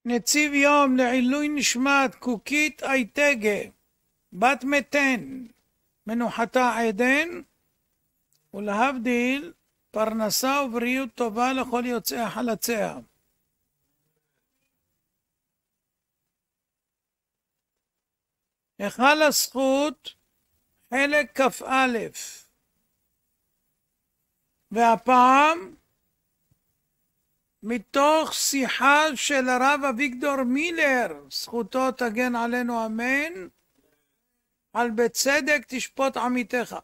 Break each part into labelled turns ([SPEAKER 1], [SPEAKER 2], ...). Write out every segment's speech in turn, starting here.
[SPEAKER 1] נציב יום לעילוי נשמת קוקית אייטגה, בת מתן, מנוחתה עדן, ולהבדיל פרנסה ובריאות טובה לכל יוצאי חלציה. היכל הזכות, חלק כ"א, והפעם מתוך שיחה של הרב אביגדור מילר, זכותו תגן עלינו אמן, על בצדק תשפוט עמיתך.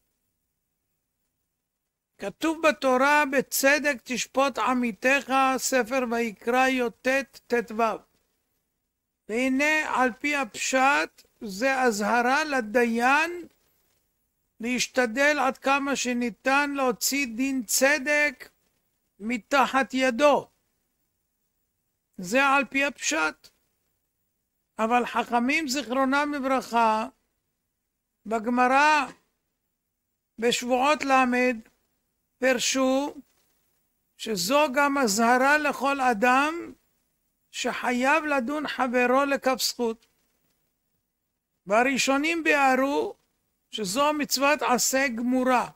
[SPEAKER 1] כתוב בתורה בצדק תשפוט עמיתך, ספר ויקרא י"ט ט"ו. והנה על פי הפשט זה אזהרה לדיין להשתדל עד כמה שניתן להוציא דין צדק מתחת ידו. זה על פי הפשט. אבל חכמים זיכרונם לברכה בגמרא בשבועות למד פרשו שזו גם אזהרה לכל אדם שחייב לדון חברו לכף זכות. והראשונים ביארו שזו מצוות עשה גמורה.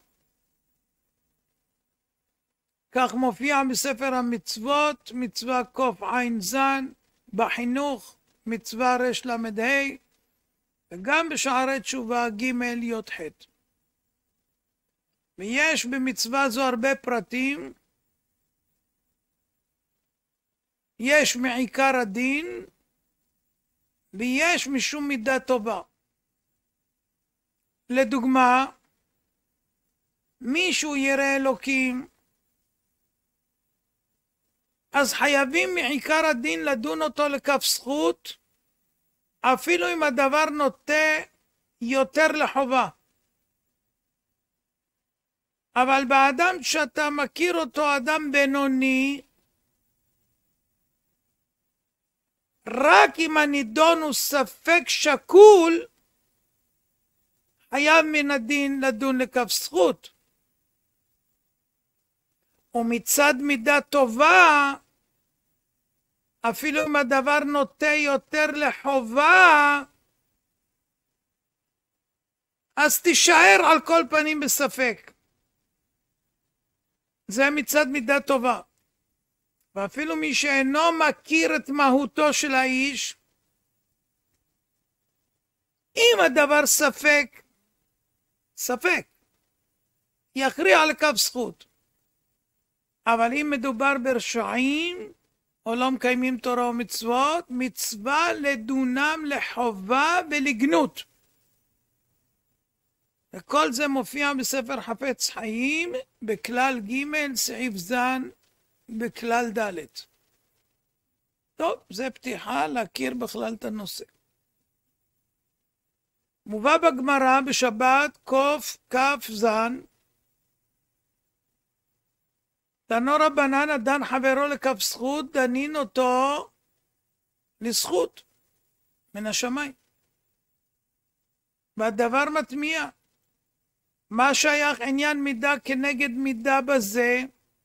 [SPEAKER 1] כך מופיע בספר המצוות, מצווה קע"ז, בחינוך מצווה רל"ה, וגם בשערי תשובה ג' י"ח. ויש במצווה זו הרבה פרטים. יש מעיקר הדין, ויש משום מידה טובה. לדוגמה, מישהו ירא אלוקים, אז חייבים מעיקר הדין לדון אותו לכף זכות, אפילו אם הדבר נוטה יותר לחובה. אבל באדם שאתה מכיר אותו אדם בינוני, רק אם הנידון הוא ספק שקול, חייב מן הדין לדון לכף זכות. ומצד מידה טובה, אפילו אם הדבר נוטה יותר לחובה, אז תישאר על כל פנים בספק. זה מצד מידה טובה. ואפילו מי שאינו מכיר את מהותו של האיש, אם הדבר ספק, יכריע לכף זכות. אבל אם מדובר ברשעים, או לא מקיימים תורה ומצוות, מצווה לדונם לחובה ולגנות. וכל זה מופיע בספר חפץ חיים, בכלל ג' סעיף ז' בכלל ד'. טוב, זה פתיחה להכיר בכלל את הנושא. מובא בגמרא בשבת קכ"ז, תנו רבנן הדן חברו לכף זכות, דנין אותו לזכות מן השמיים. והדבר מטמיע. מה שייך עניין מידה כנגד מידה בזה?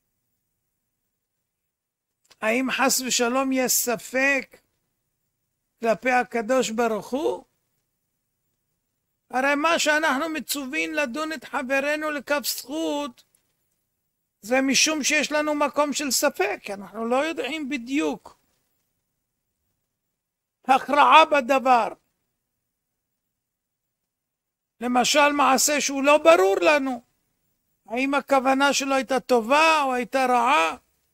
[SPEAKER 1] האם חס ושלום יש ספק כלפי הקדוש ברוך הוא? הרי מה שאנחנו מצווים לדון את חברנו לכף זכות, זה משום שיש לנו מקום של ספק, אנחנו לא יודעים בדיוק הכרעה בדבר. למשל מעשה שהוא לא ברור לנו, האם הכוונה שלו הייתה טובה או הייתה רעה,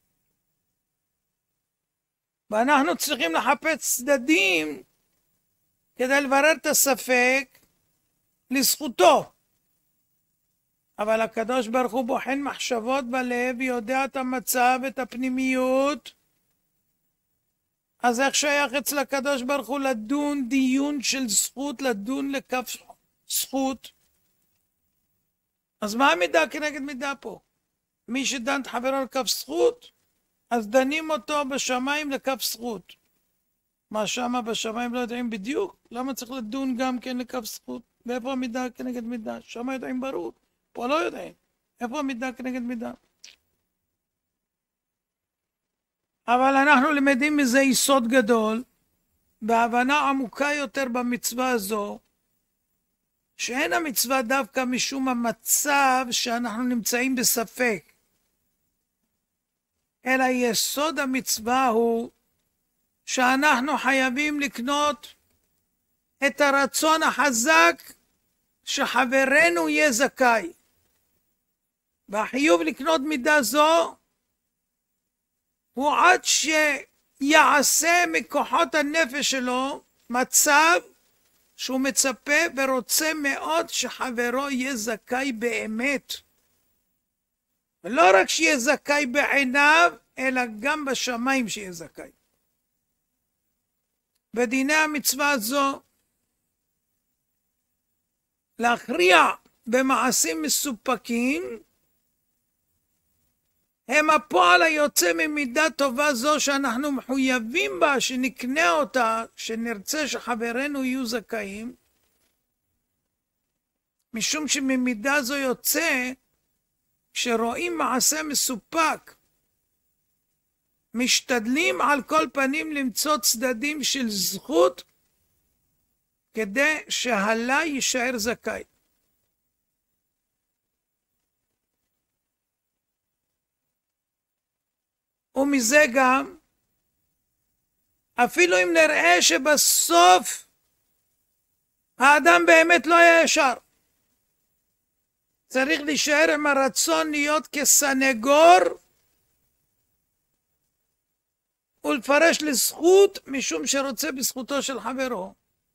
[SPEAKER 1] ואנחנו צריכים לחפש צדדים כדי לברר את הספק לזכותו. אבל הקדוש ברוך הוא בוחן מחשבות בלב, יודע את המצב, את הפנימיות. אז איך שייך אצל הקדוש ברוך הוא לדון דיון של זכות, לדון לכף זכות? אז מה המידה כנגד מידה פה? מי שדן את חברו לכף זכות, אז דנים אותו בשמיים לכף זכות. מה שמה בשמיים לא יודעים בדיוק? למה צריך לדון גם כן לכף זכות? ואיפה המידה כנגד מידה? שמה יודעים ברור. פה לא יודעים. איפה המידה כנגד מידה? אבל אנחנו למדים מזה יסוד גדול, בהבנה עמוקה יותר במצווה הזו, שאין המצווה דווקא משום המצב שאנחנו נמצאים בספק, אלא יסוד המצווה הוא שאנחנו חייבים לקנות את הרצון החזק שחברנו יהיה זכאי. והחיוב לקנות מידה זו הוא עד שיעשה מכוחות הנפש שלו מצב שהוא מצפה ורוצה מאוד שחברו יהיה זכאי באמת. ולא רק שיהיה זכאי בעיניו, אלא גם בשמיים שיהיה זכאי. בדיני המצווה הזו, להכריע במעשים מסופקים, הם הפועל היוצא ממידה טובה זו שאנחנו מחויבים בה, שנקנה אותה, שנרצה שחברנו יהיו זכאים, משום שממידה זו יוצא, כשרואים מעשה מסופק, משתדלים על כל פנים למצוא צדדים של זכות, כדי שהלה יישאר זכאי. ומזה גם, אפילו אם נראה שבסוף האדם באמת לא היה ישר, צריך להישאר עם הרצון להיות כסנגור ולפרש לזכות, משום שרוצה בזכותו של חברו.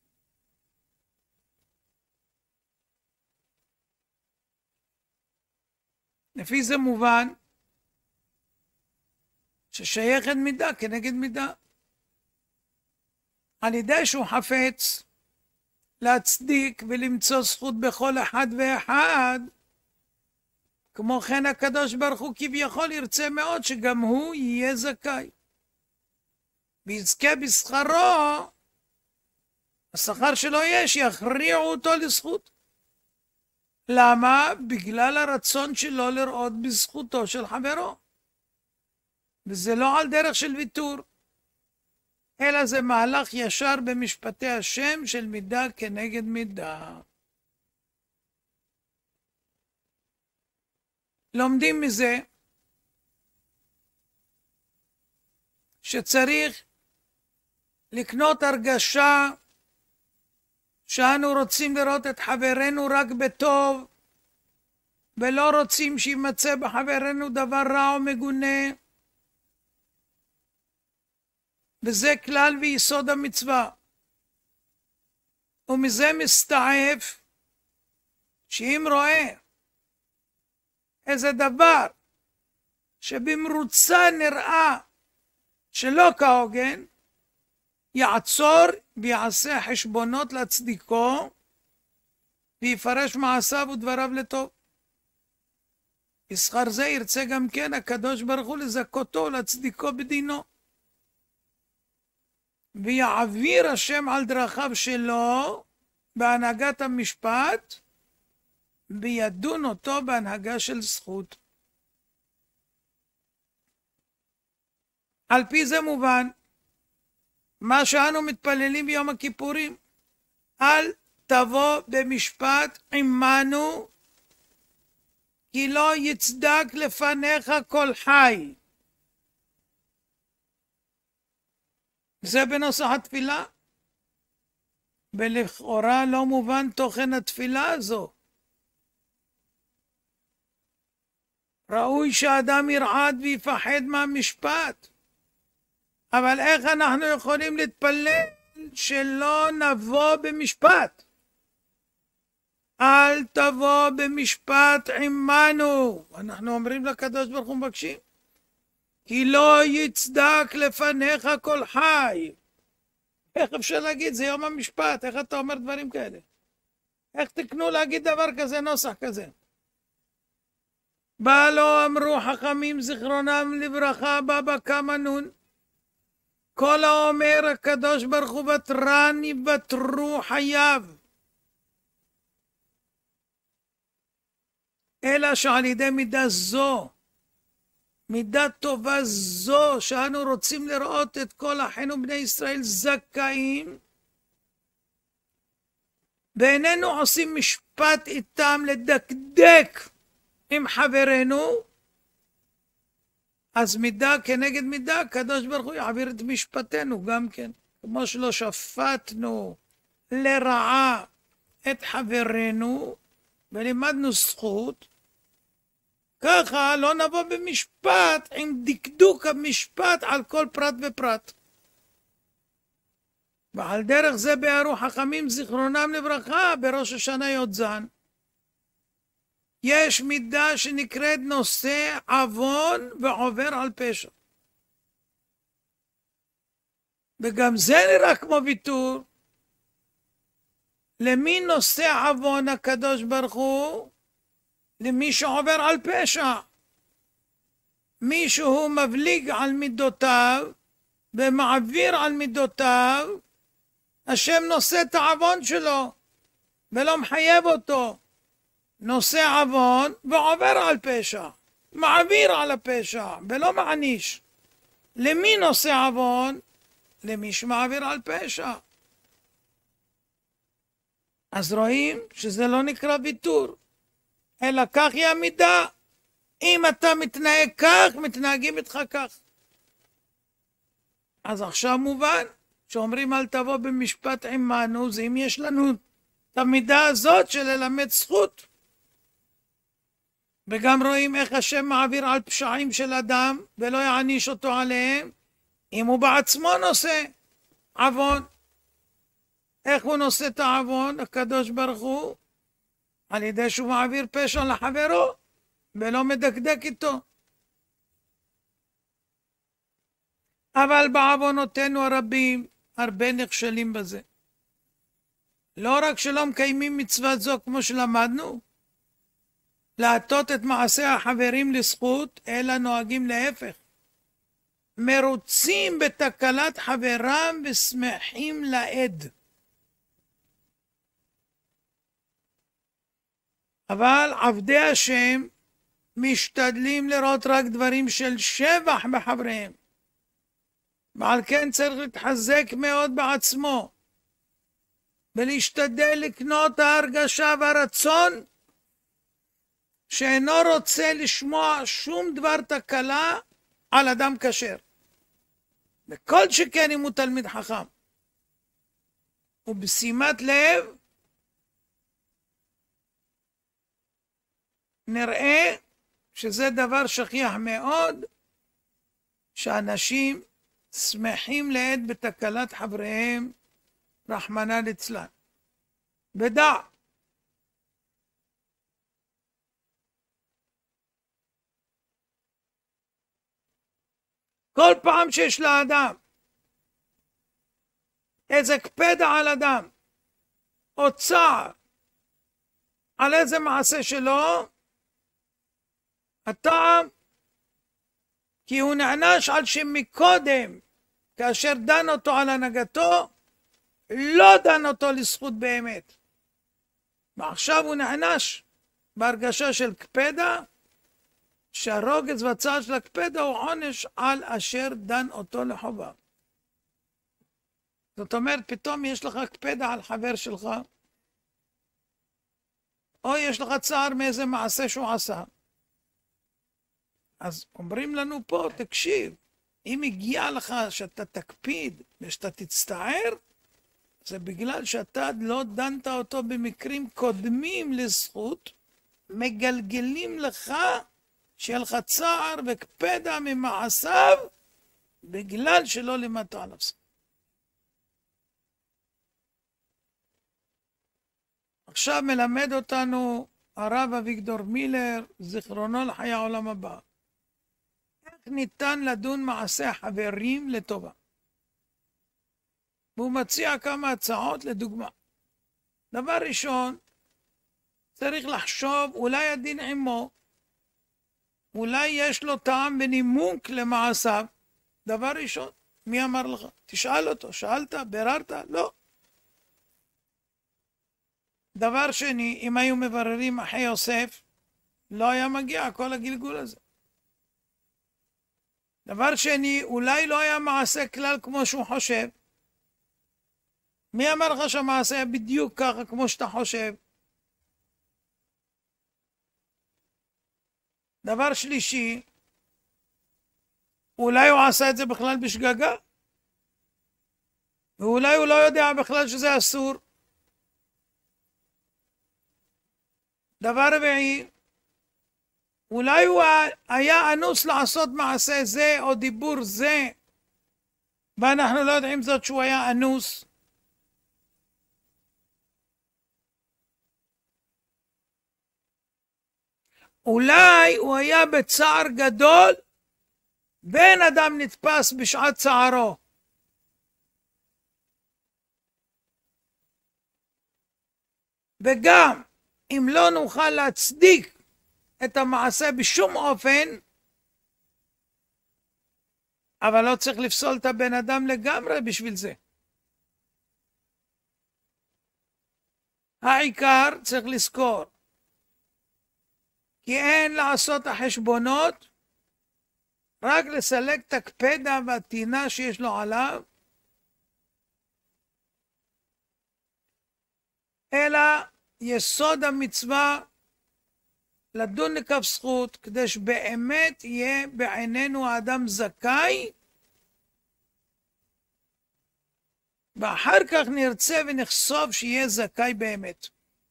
[SPEAKER 1] לפי זה מובן ששייכת מידה כנגד מידה. על ידי שהוא חפץ להצדיק ולמצוא זכות בכל אחד ואחד, כמו כן הקדוש ברוך הוא כביכול ירצה מאוד שגם הוא יהיה זכאי. ויזכה בשכרו, השכר שלו יש, יכריעו אותו לזכות. למה? בגלל הרצון שלו לראות בזכותו של חברו. וזה לא על דרך של ויתור, אלא זה מהלך ישר במשפטי השם של מידה כנגד מידה. לומדים מזה שצריך לקנות הרגשה שאנו רוצים לראות את חברנו רק בטוב, ולא רוצים שימצא בחברנו דבר רע או מגונה. וזה כלל ויסוד המצווה. ומזה מסתעף שאם רואה איזה דבר שבמרוצה נראה שלא כהוגן, יעצור ויעשה חשבונות להצדיקו, ויפרש מעשיו ודבריו לטוב. בשכר זה ירצה גם כן הקדוש ברוך הוא לזכותו להצדיקו בדינו. ויעביר השם על דרכיו שלו בהנהגת המשפט, וידון אותו בהנהגה של זכות. על פי זה מובן מה שאנו מתפללים ביום הכיפורים, אל תבוא במשפט עמנו, כי לא יצדק לפניך כל חי. זה בנוסח התפילה, ולכאורה לא מובן תוכן התפילה הזו. ראוי שהאדם ירעד ויפחד מהמשפט, אבל איך אנחנו יכולים להתפלל שלא נבוא במשפט? אל תבוא במשפט עמנו. אנחנו אומרים לקדוש ברוך הוא, מבקשים, כי לא יצדק לפניך כל חי. איך אפשר להגיד? זה יום המשפט. איך אתה אומר דברים כאלה? איך תקנו להגיד דבר כזה, נוסח כזה? בא לא אמרו חכמים זיכרונם לברכה, בבא קמא נון, כל האומר הקדוש ברוך הוא ותרן יוותרו חייו. אלא שעל ידי מידה זו מידה טובה זו שאנו רוצים לראות את כל אחינו בני ישראל זכאים, ואיננו עושים משפט איתם לדקדק עם חברנו, אז מידה כנגד מידה, הקדוש ברוך הוא יעביר את משפטנו גם כן. כמו שלא שפטנו לרעה את חברנו ולימדנו זכות, ככה לא נבוא במשפט עם דקדוק המשפט על כל פרט ופרט. ועל דרך זה ביארו חכמים זיכרונם לברכה בראש השנה י"ז. יש מידה שנקראת נושא עוון ועובר על פשע. וגם זה נראה כמו ויתור. למי נושא עוון הקדוש ברוך הוא? למי שעובר על פשע. מישהו מבליג על מידותיו ומעביר על מידותיו, השם נושא את העוון שלו ולא מחייב אותו. נושא עוון ועובר על פשע, מעביר על הפשע ולא מעניש. למי נושא עוון? למי שמעביר על פשע. אז רואים שזה לא נקרא ויתור, אלא כך היא המידה. אם אתה מתנהג כך, מתנהגים איתך כך. אז עכשיו מובן שאומרים אל תבוא במשפט עמנו, זה אם יש לנו את המידה הזאת של ללמד זכות. וגם רואים איך השם מעביר על פשעים של אדם ולא יעניש אותו עליהם, אם הוא בעצמו נושא עוון. איך הוא נושא את העוון, הקדוש ברוך הוא? על ידי שהוא מעביר פשע לחברו ולא מדקדק איתו. אבל בעוונותינו הרבים הרבה נכשלים בזה. לא רק שלא מקיימים מצווה זו כמו שלמדנו, להטות את מעשי החברים לזכות, אלא נוהגים להפך. מרוצים בתקלת חברם ושמחים לעד. אבל עבדי השם משתדלים לראות רק דברים של שבח בחבריהם. ועל כן צריך להתחזק מאוד בעצמו, ולהשתדל לקנות ההרגשה והרצון שאינו רוצה לשמוע שום דבר תקלה על אדם כשר. וכל שכן אם הוא תלמיד חכם. ובשימת לב נראה שזה דבר שכיח מאוד, שאנשים שמחים לעד בתקלת חבריהם, רחמנא ליצלן. ודע, כל פעם שיש לאדם איזה קפדה על אדם, או צער על איזה מעשה שלו, הטעם כי הוא נענש על שמקודם, כאשר דן אותו על הנהגתו, לא דן אותו לזכות באמת. ועכשיו הוא נענש בהרגשה של קפדה, שהרוגז והצער של הקפדה הוא עונש על אשר דן אותו לחובה. זאת אומרת, פתאום יש לך קפדה על חבר שלך, או יש לך צער מאיזה מעשה שהוא עשה. אז אומרים לנו פה, תקשיב, אם הגיע לך שאתה תקפיד ושאתה תצטער, זה בגלל שאתה לא דנת אותו במקרים קודמים לזכות, מגלגלים לך שיהיה לך צער וקפדה ממעשיו, בגלל שלא לימדת עליו זכות. עכשיו מלמד אותנו הרב אביגדור מילר, זיכרונו לחיי העולם הבא. איך ניתן לדון מעשי החברים לטובה? והוא מציע כמה הצעות לדוגמה. דבר ראשון, צריך לחשוב, אולי הדין עמו, אולי יש לו טעם ונימוק למעשיו. דבר ראשון, מי אמר לך? תשאל אותו, שאלת, בררת? לא. דבר שני, אם היו מבררים אחי יוסף, לא היה מגיע כל הגלגול הזה. דבר שני, אולי לא היה מעשה כלל כמו שהוא חושב. מי אמר לך שהמעשה היה בדיוק ככה כמו שאתה חושב? דבר שלישי, אולי הוא עשה את זה בכלל בשגגה, ואולי הוא לא יודע בכלל שזה אסור. דבר רביעי, אולי הוא היה אנוס לעשות מעשה זה או דיבור זה, ואנחנו לא יודעים זאת שהוא היה אנוס. אולי הוא היה בצער גדול, בן אדם נתפס בשעת צערו. וגם אם לא נוכל להצדיק את המעשה בשום אופן, אבל לא צריך לפסול את הבן אדם לגמרי בשביל זה. העיקר צריך לזכור, כי אין לעשות החשבונות, רק לסלק את הקפדה והטינה שיש לו עליו, אלא יסוד המצווה לדון לכף זכות, כדי שבאמת יהיה בעינינו האדם זכאי, ואחר כך נרצה ונחשוב שיהיה זכאי באמת.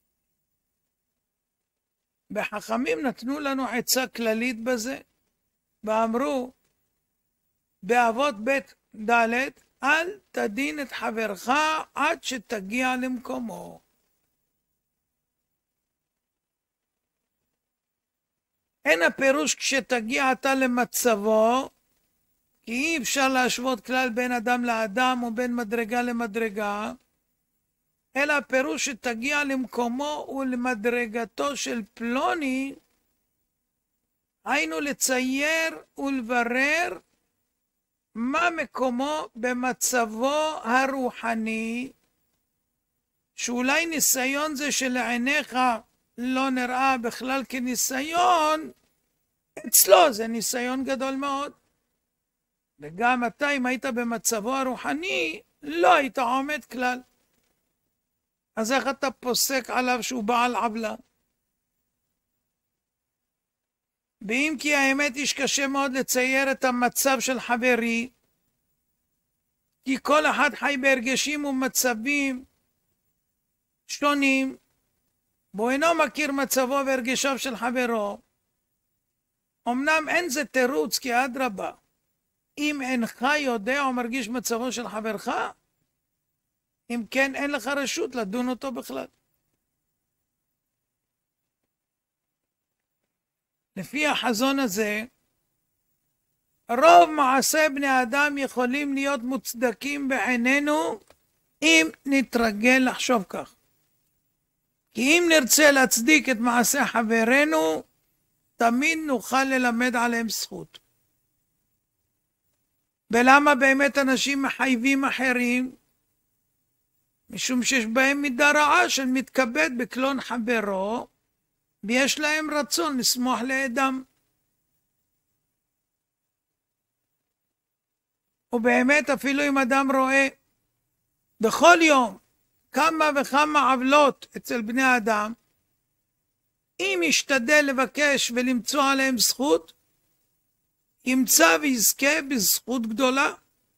[SPEAKER 1] וחכמים נתנו לנו עצה כללית בזה, ואמרו באבות בית ד', אל תדין את חברך עד שתגיע למקומו. אין הפירוש כשתגיע אתה למצבו, כי אי אפשר להשוות כלל בין אדם לאדם או בין מדרגה למדרגה, אלא הפירוש שתגיע למקומו ולמדרגתו של פלוני, היינו לצייר ולברר מה מקומו במצבו הרוחני, שאולי ניסיון זה שלעיניך לא נראה בכלל כניסיון, אצלו זה ניסיון גדול מאוד. וגם אתה, אם היית במצבו הרוחני, לא היית עומד כלל. אז איך אתה פוסק עליו שהוא בעל עוולה? ואם כי האמת היא שקשה מאוד לצייר את המצב של חברי, כי כל אחד חי בהרגשים ומצבים שונים, בו אינו מכיר מצבו והרגשיו של חברו. אמנם אין זה תירוץ, כי אדרבה, אם אינך יודע או מרגיש מצבו של חברך, אם כן אין לך רשות לדון אותו בכלל. לפי החזון הזה, רוב מעשי בני אדם יכולים להיות מוצדקים בעינינו, אם נתרגל לחשוב כך. כי אם נרצה להצדיק את מעשה חברנו, תמיד נוכל ללמד עליהם זכות. ולמה באמת אנשים מחייבים אחרים? משום שיש בהם מידה רעה של מתכבד בקלון חברו, ויש להם רצון לשמוח לאדם. ובאמת אפילו אם אדם רואה בכל יום כמה וכמה עוולות אצל בני האדם, אם ישתדל לבקש ולמצוא עליהם זכות, ימצא ויזכה בזכות גדולה.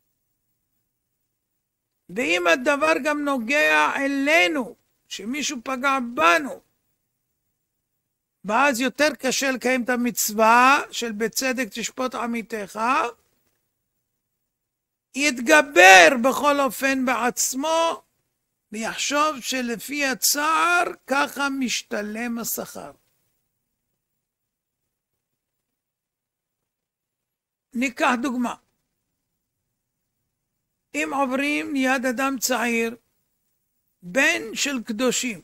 [SPEAKER 1] ואם הדבר גם נוגע אלינו, שמישהו פגע בנו, ואז יותר קשה לקיים את המצווה של בצדק תשפוט עמיתך, יתגבר בכל אופן בעצמו, ויחשוב שלפי הצער ככה משתלם השכר. ניקח דוגמה. אם עוברים ליד אדם צעיר, בן של קדושים,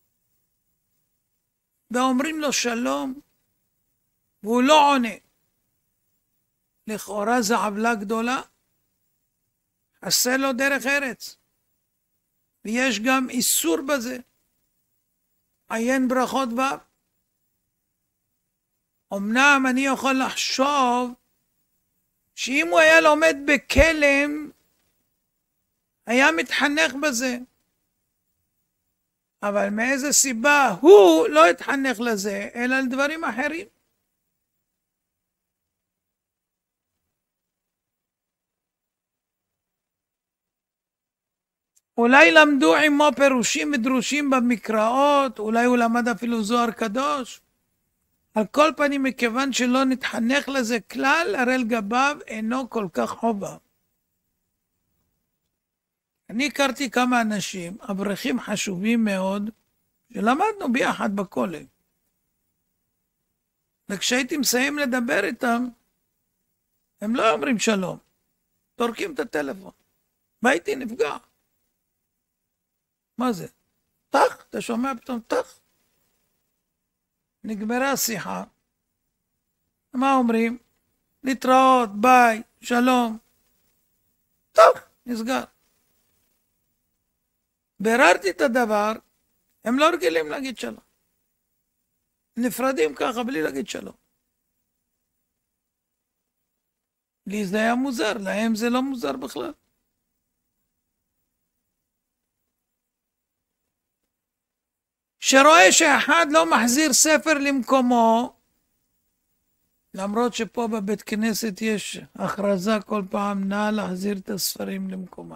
[SPEAKER 1] ואומרים לו שלום, והוא לא עונה, לכאורה זו עוולה גדולה, עשה לו דרך ארץ. ויש גם איסור בזה. עיין ברכות ו'. אמנם אני יכול לחשוב שאם הוא היה לומד בכלם, היה מתחנך בזה. אבל מאיזה סיבה הוא לא התחנך לזה, אלא לדברים אחרים. אולי למדו עמו פירושים ודרושים במקראות, אולי הוא למד אפילו זוהר קדוש. על כל פנים, מכיוון שלא נתחנך לזה כלל, הרי לגביו אינו כל כך חובה. אני הכרתי כמה אנשים, אברכים חשובים מאוד, שלמדנו ביחד בכולל. וכשהייתי מסיים לדבר איתם, הם לא אומרים שלום, תורקים את הטלפון. והייתי נפגע. מה זה? תח, אתה שומע פתאום תח? נגמרה השיחה. מה אומרים? להתראות, ביי, שלום. תח, נסגר. ביררתי את הדבר, הם לא רגילים להגיד שלום. נפרדים ככה בלי להגיד שלום. לי זה היה מוזר, להם זה לא מוזר בכלל. שרואה שאחד לא מחזיר ספר למקומו, למרות שפה בבית כנסת יש הכרזה כל פעם, נא להחזיר את הספרים למקומה.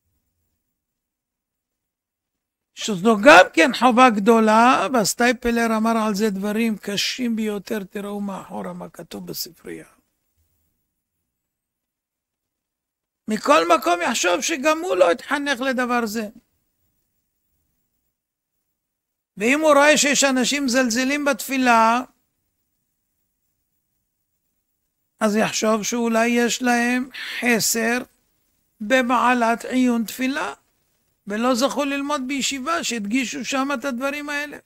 [SPEAKER 1] שזו גם כן חובה גדולה, והסטייפלר אמר על זה דברים קשים ביותר, תראו מאחורה מה כתוב בספרייה. מכל מקום יחשוב שגם הוא לא התחנך לדבר זה. ואם הוא רואה שיש אנשים זלזלים בתפילה, אז יחשוב שאולי יש להם חסר במעלת עיון תפילה, ולא זכו ללמוד בישיבה שהדגישו שם את הדברים האלה.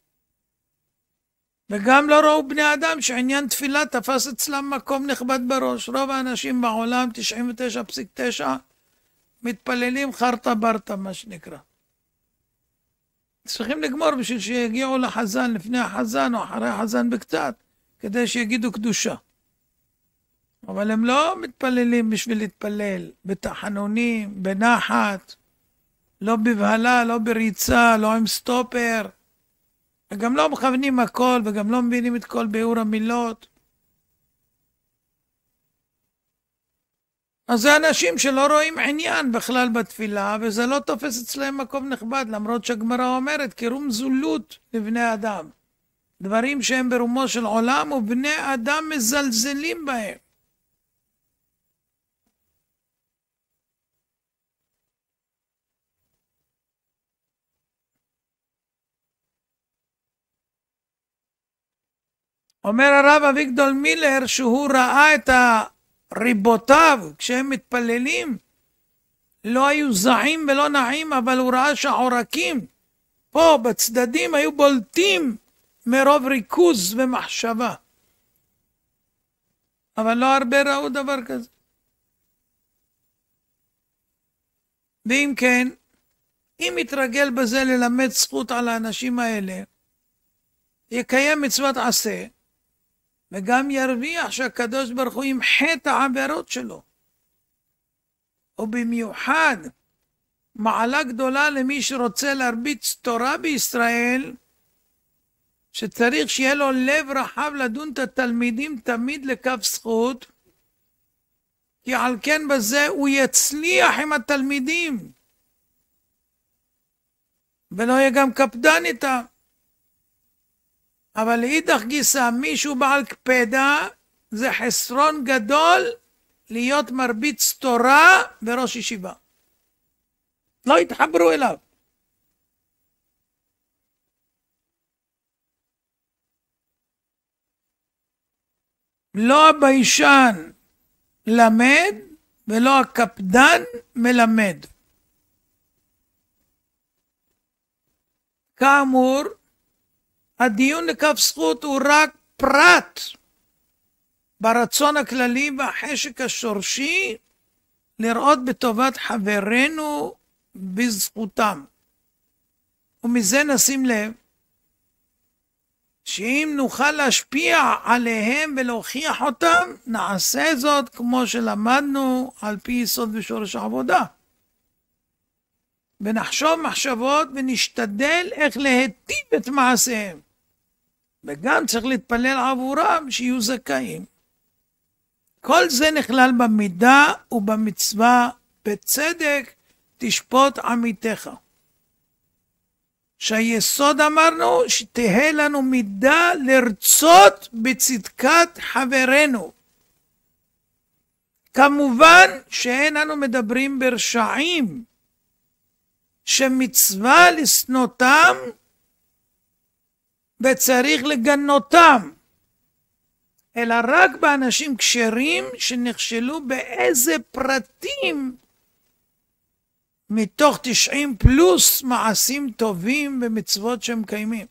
[SPEAKER 1] וגם לא ראו בני אדם שעניין תפילה תפס אצלם מקום נכבד בראש. רוב האנשים בעולם, 99.9, מתפללים חרטה ברטה, מה שנקרא. צריכים לגמור בשביל שיגיעו לחזן לפני החזן או אחרי החזן בקצת, כדי שיגידו קדושה. אבל הם לא מתפללים בשביל להתפלל, בתחנונים, בנחת, לא בבהלה, לא בריצה, לא עם סטופר, וגם לא מכוונים הכל, וגם לא מבינים את כל ביאור המילות. אז זה אנשים שלא רואים עניין בכלל בתפילה, וזה לא תופס אצלהם מקום נכבד, למרות שהגמרא אומרת, קירום זולות לבני אדם. דברים שהם ברומו של עולם, ובני אדם מזלזלים בהם. אומר הרב אביגדור מילר שהוא ראה את ריבותיו כשהם מתפללים, לא היו זעים ולא נעים, אבל הוא ראה שהעורקים פה בצדדים היו בולטים מרוב ריכוז ומחשבה. אבל לא הרבה ראו דבר כזה. ואם כן, אם יתרגל בזה ללמד זכות על האנשים האלה, יקיים מצוות עשה, וגם ירוויח שהקדוש ברוך הוא ימחה את העבירות שלו. ובמיוחד, מעלה גדולה למי שרוצה להרביץ תורה בישראל, שצריך שיהיה לו לב רחב לדון את התלמידים תמיד לכף זכות, כי על כן בזה הוא יצליח עם התלמידים, ולא יהיה גם קפדן איתם. אבל לאידך גיסא, מישהו בעל קפדה, זה חסרון גדול להיות מרביץ תורה בראש ישיבה. לא יתחברו אליו. לא הביישן למד, ולא הקפדן מלמד. כאמור, הדיון לכף זכות הוא רק פרט ברצון הכללי והחשק השורשי לראות בטובת חברינו בזכותם. ומזה נשים לב שאם נוכל להשפיע עליהם ולהוכיח אותם, נעשה זאת כמו שלמדנו על פי יסוד ושורש העבודה. ונחשוב מחשבות ונשתדל איך להיטיב את מעשיהם. וגם צריך להתפלל עבורם שיהיו זכאים. כל זה נכלל במידה ובמצווה בצדק תשפוט עמיתך. שהיסוד אמרנו שתהיה לנו מידה לרצות בצדקת חברנו. כמובן שאין אנו מדברים ברשעים, שמצווה לשנותם וצריך לגנותם, אלא רק באנשים כשרים שנכשלו באיזה פרטים מתוך 90 פלוס מעשים טובים ומצוות שהם קיימים.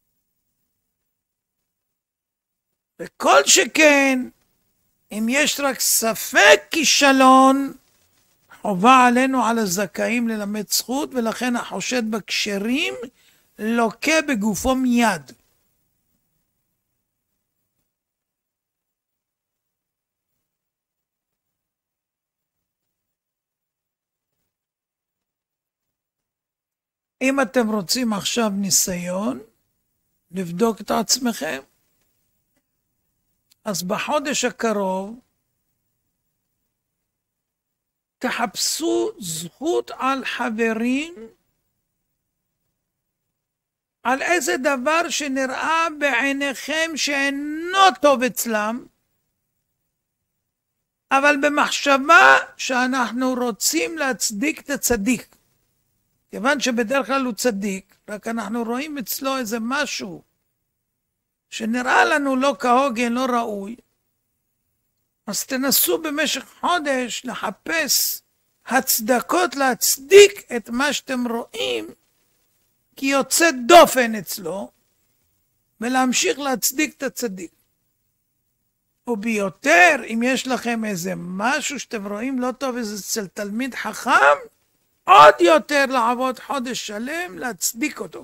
[SPEAKER 1] וכל שכן, אם יש רק ספק כישלון, חובה עלינו על הזכאים ללמד זכות, ולכן החושד בכשרים לוקה בגופו מיד. אם אתם רוצים עכשיו ניסיון לבדוק את עצמכם, אז בחודש הקרוב תחפשו זכות על חברים, על איזה דבר שנראה בעיניכם שאינו טוב אצלם, אבל במחשבה שאנחנו רוצים להצדיק את הצדיק. כיוון שבדרך כלל הוא צדיק, רק אנחנו רואים אצלו איזה משהו שנראה לנו לא כהוגן, לא ראוי, אז תנסו במשך חודש לחפש הצדקות להצדיק את מה שאתם רואים כי יוצא דופן אצלו, ולהמשיך להצדיק את הצדיק. וביותר, אם יש לכם איזה משהו שאתם רואים לא טוב איזה אצל תלמיד חכם, עוד יותר לעבוד חודש שלם להצדיק אותו.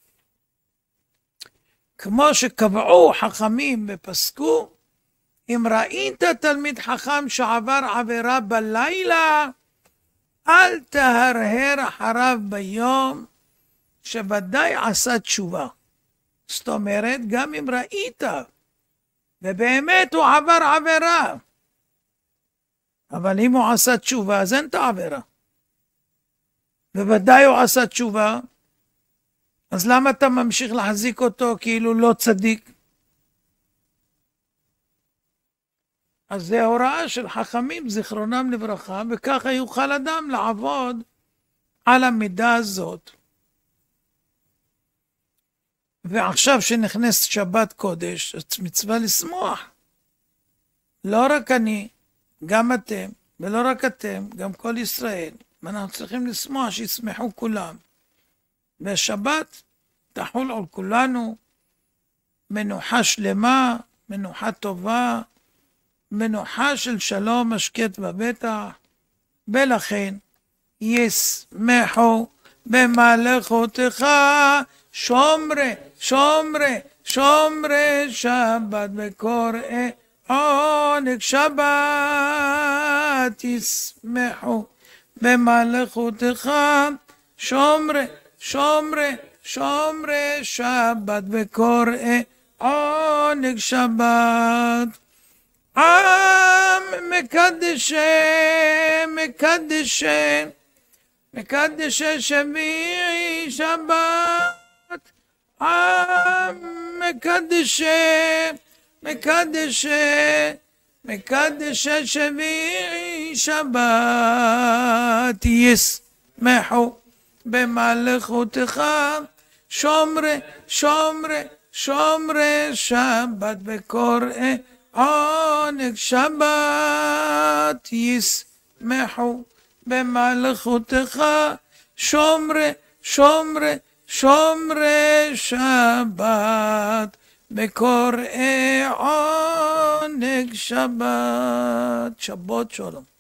[SPEAKER 1] כמו שקבעו חכמים ופסקו, אם ראית תלמיד חכם שעבר עבירה בלילה, אל תהרהר אחריו ביום, שוודאי עשה תשובה. זאת אומרת, גם אם ראית, ובאמת הוא עבר עבירה, אבל אם הוא עשה תשובה, אז אין את העבירה. וודאי הוא עשה תשובה, אז למה אתה ממשיך להחזיק אותו כאילו לא צדיק? אז זה הוראה של חכמים זיכרונם לברכה, וככה יוכל אדם לעבוד על המידה הזאת. ועכשיו שנכנס שבת קודש, אז מצווה לשמוח. לא רק אני, גם אתם, ולא רק אתם, גם כל ישראל. ואנחנו צריכים לשמוח שישמחו כולם. והשבת תחול על כולנו מנוחה שלמה, מנוחה טובה, מנוחה של שלום השקט ובטח, ולכן ישמחו במלאכותך שומרי, שומרי, שומרי שבת וקוראי עונג שבת. ישמחו במלאכותך שומרי, שומרי, שומרי שבת וקוראי עונג שבת. עם מקדשי, מקדשי, מקדשי שביעי שבת. עם מקדשי, מקדשי, מקדשי שביעי שבת. ישמחו במלאכותך שומרי, שומרי, שומרי שבת וקוראי עונג שבת. ישמחו במלאכותך שומרי, שומרי, שומרי שבת וקוראי עונג שבת. שבת שלום.